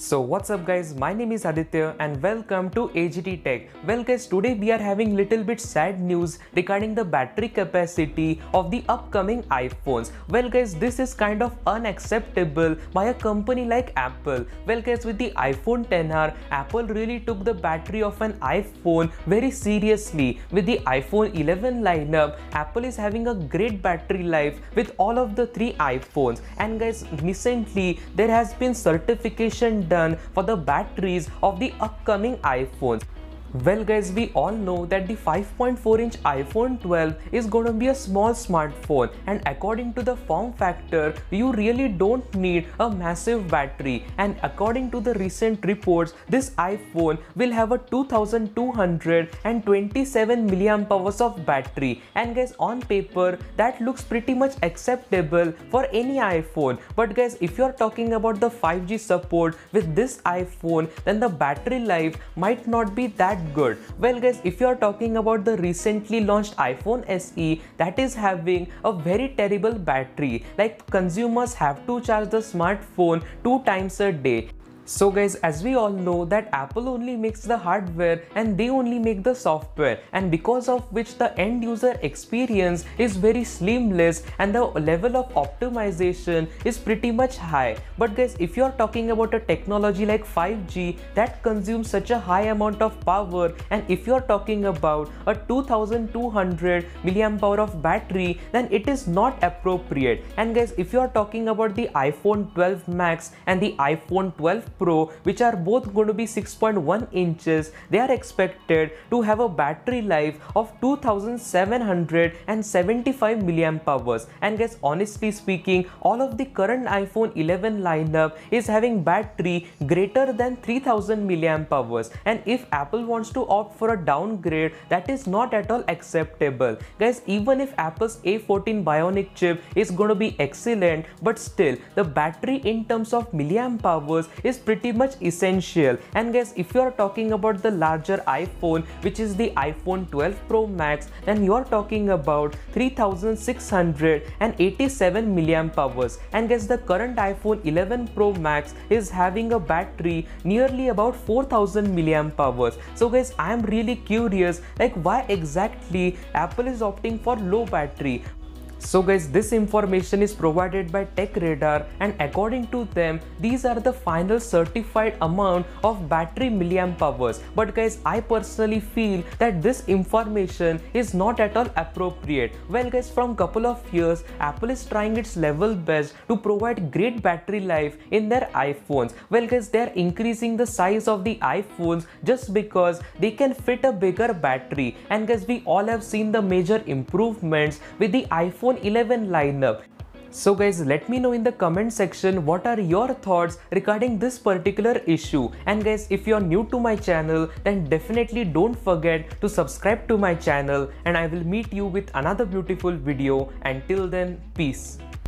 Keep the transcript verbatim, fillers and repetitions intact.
So what's up guys, my name is Aditya and welcome to A G T Tech. Well guys, today we are having little bit sad news regarding the battery capacity of the upcoming iPhones. Well guys, this is kind of unacceptable by a company like Apple. Well guys, with the iPhone X R, Apple really took the battery of an iPhone very seriously. With the iPhone eleven lineup, Apple is having a great battery life with all of the three iPhones. And guys, recently there has been certification done for the batteries of the upcoming iPhones. Well guys, we all know that the five point four inch iPhone twelve is going to be a small smartphone, and according to the form factor, you really don't need a massive battery. And according to the recent reports, this iPhone will have a two thousand two hundred twenty-seven milliamp hours of battery. And guys, on paper that looks pretty much acceptable for any iPhone. But guys, if you're talking about the five G support with this iPhone, then the battery life might not be that good. Well guys, if you are talking about the recently launched iPhone S E, that is having a very terrible battery. Like, consumers have to charge the smartphone two times a day. So guys, as we all know that Apple only makes the hardware and they only make the software, and because of which the end user experience is very seamless and the level of optimization is pretty much high. But guys, if you are talking about a technology like five G that consumes such a high amount of power, and if you are talking about a two thousand two hundred milliamp hour of battery, then it is not appropriate. And guys, if you are talking about the iPhone twelve Max and the iPhone twelve Pro, which are both going to be six point one inches, they are expected to have a battery life of two thousand seven hundred seventy-five milliamp hours. And guys, honestly speaking, all of the current iPhone eleven lineup is having battery greater than three thousand milliamp hours. And if Apple wants to opt for a downgrade, that is not at all acceptable. Guys, even if Apple's A fourteen Bionic chip is going to be excellent, but still the battery in terms of milliamp hours is pretty much essential. And guys, if you are talking about the larger iPhone, which is the iPhone twelve Pro Max, then you are talking about three thousand six hundred eighty-seven milliamp hours. And guys, the current iPhone eleven Pro Max is having a battery nearly about four thousand milliamp hours. So guys, I am really curious, like, why exactly Apple is opting for low battery. So guys, this information is provided by TechRadar, and according to them, these are the final certified amount of battery milliamp hours. But guys, I personally feel that this information is not at all appropriate. Well guys, from couple of years, Apple is trying its level best to provide great battery life in their iPhones. Well guys, they are increasing the size of the iPhones just because they can fit a bigger battery. And guys, we all have seen the major improvements with the iPhone eleven lineup. So guys, let me know in the comment section what are your thoughts regarding this particular issue. And guys, if you are new to my channel, then definitely don't forget to subscribe to my channel, and I will meet you with another beautiful video. Until then, peace.